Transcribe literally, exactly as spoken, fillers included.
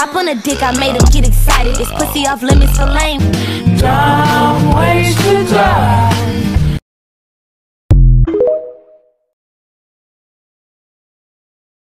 Hop on a dick, I made him get excited. This pussy off limits so lame. Y'all